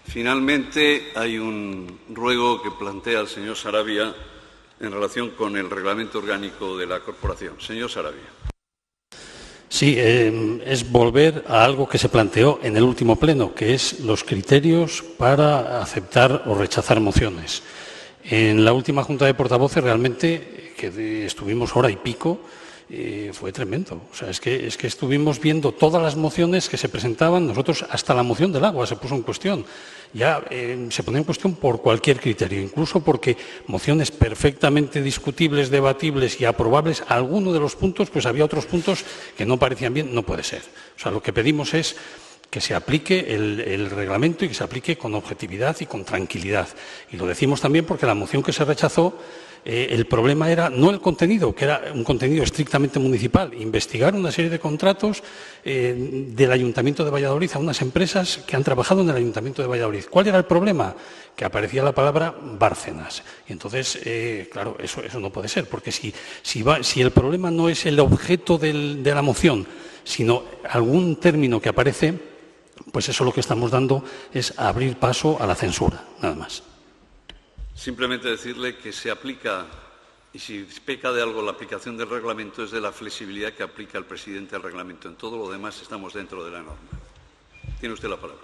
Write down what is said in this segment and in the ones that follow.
Finalmente, hay un ruego que plantea el señor Sarabia en relación con el reglamento orgánico de la corporación. Señor Sarabia. Sí, es volver a algo que se planteó en el último pleno, que es los criterios para aceptar o rechazar mociones. En la última Junta de Portavoces, realmente, que estuvimos hora y pico, fue tremendo. O sea, es que estuvimos viendo todas las mociones que se presentaban. Nosotros, hasta la moción del agua se puso en cuestión. Ya se ponía en cuestión por cualquier criterio, incluso porque mociones perfectamente discutibles, debatibles y aprobables, alguno de los puntos, pues había otros puntos que no parecían bien. No puede ser. O sea, lo que pedimos es que se aplique el reglamento y que se aplique con objetividad y con tranquilidad. Y lo decimos también porque la moción que se rechazó, el problema era no el contenido, que era un contenido estrictamente municipal, investigar una serie de contratos del Ayuntamiento de Valladolid a unas empresas que han trabajado en el Ayuntamiento de Valladolid. ¿Cuál era el problema? Que aparecía la palabra Bárcenas. Y entonces, claro, eso no puede ser, porque si el problema no es el objeto de la moción, sino algún término que aparece, pues eso lo que estamos dando es abrir paso a la censura, nada más. Simplemente decirle que se aplica, y si peca de algo la aplicación del reglamento, es de la flexibilidad que aplica el presidente al reglamento. En todo lo demás estamos dentro de la norma. Tiene usted la palabra.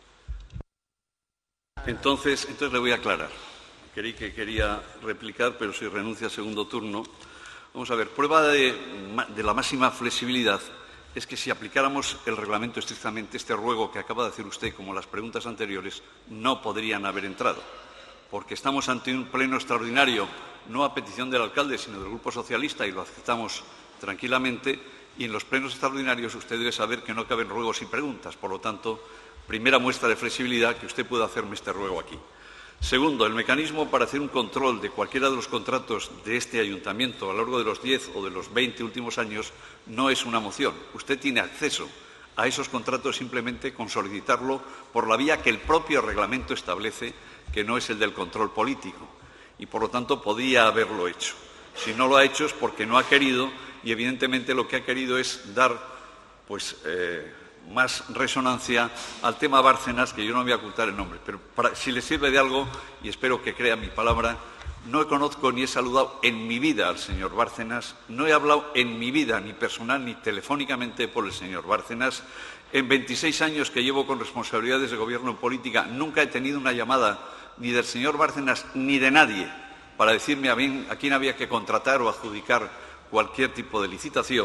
Entonces le voy a aclarar. Creí que quería replicar, pero si renuncia al segundo turno. Vamos a ver, prueba de la máxima flexibilidad es que si aplicáramos el reglamento estrictamente, este ruego que acaba de hacer usted, como las preguntas anteriores, no podrían haber entrado, porque estamos ante un pleno extraordinario, no a petición del alcalde, sino del Grupo Socialista, y lo aceptamos tranquilamente, y en los plenos extraordinarios usted debe saber que no caben ruegos y preguntas. Por lo tanto, primera muestra de flexibilidad que usted pueda hacerme este ruego aquí. Segundo, el mecanismo para hacer un control de cualquiera de los contratos de este ayuntamiento a lo largo de los 10 o de los 20 últimos años no es una moción. Usted tiene acceso a esos contratos simplemente con solicitarlo por la vía que el propio reglamento establece, que no es el del control político, y por lo tanto podía haberlo hecho. Si no lo ha hecho es porque no ha querido, y evidentemente lo que ha querido es dar más resonancia al tema Bárcenas, que yo no voy a ocultar el nombre, pero si le sirve de algo, y espero que crea mi palabra, no conozco ni he saludado en mi vida al señor Bárcenas, no he hablado en mi vida, ni personal ni telefónicamente, por el señor Bárcenas. En 26 años que llevo con responsabilidades de gobierno en política, nunca he tenido una llamada ni del señor Bárcenas ni de nadie para decirme a quién había que contratar o adjudicar cualquier tipo de licitación.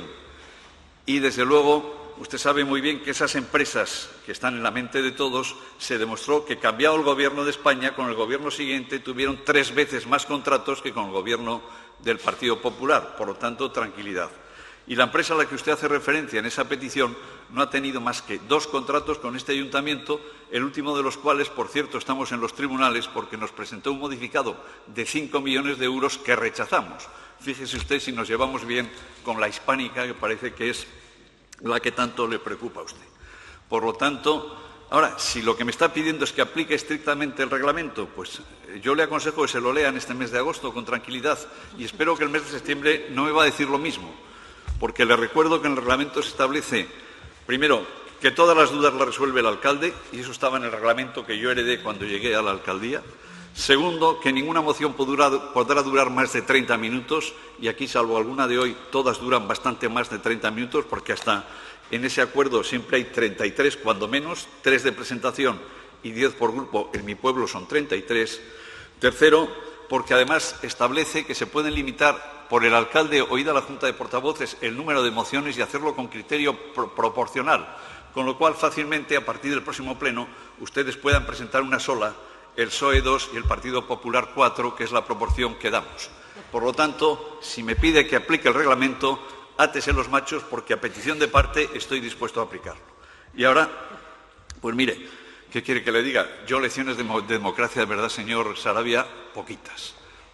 Y, desde luego, usted sabe muy bien que esas empresas que están en la mente de todos, se demostró que, cambiado el Gobierno de España, con el Gobierno siguiente tuvieron 3 veces más contratos que con el Gobierno del Partido Popular. Por lo tanto, tranquilidad. Y la empresa a la que usted hace referencia en esa petición no ha tenido más que 2 contratos con este ayuntamiento, el último de los cuales, por cierto, estamos en los tribunales porque nos presentó un modificado de 5 millones de euros que rechazamos. Fíjese usted si nos llevamos bien con la Hispánica, que parece que es la que tanto le preocupa a usted. Por lo tanto, ahora, si lo que me está pidiendo es que aplique estrictamente el reglamento, pues yo le aconsejo que se lo lea en este mes de agosto con tranquilidad, y espero que el mes de septiembre no me va a decir lo mismo, porque le recuerdo que en el reglamento se establece, primero, que todas las dudas las resuelve el alcalde, y eso estaba en el reglamento que yo heredé cuando llegué a la alcaldía. Segundo, que ninguna moción podrá durar más de 30 minutos, y aquí, salvo alguna de hoy, todas duran bastante más de 30 minutos, porque hasta en ese acuerdo siempre hay 33, cuando menos, 3 de presentación y 10 por grupo. En mi pueblo son 33. Tercero, porque además establece que se pueden limitar por el alcalde, oída la Junta de Portavoces, el número de mociones y hacerlo con criterio proporcional, con lo cual fácilmente, a partir del próximo pleno, ustedes puedan presentar una sola, el PSOE 2 y el Partido Popular 4, que es la proporción que damos. Por lo tanto, si me pide que aplique el reglamento, átese los machos, porque a petición de parte estoy dispuesto a aplicarlo. Y ahora, pues mire, ¿qué quiere que le diga? Yo lecciones de democracia, de verdad, señor Sarabia, poquitas.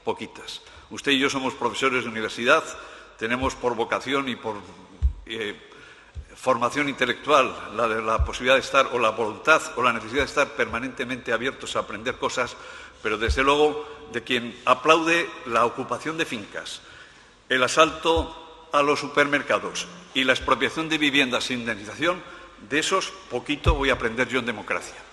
Usted y yo somos profesores de universidad, tenemos por vocación y por formación intelectual la posibilidad de estar, o la voluntad o la necesidad de estar permanentemente abiertos a aprender cosas, pero desde luego de quien aplaude la ocupación de fincas, el asalto a los supermercados y la expropiación de viviendas sin indemnización, de esos poquito voy a aprender yo en democracia.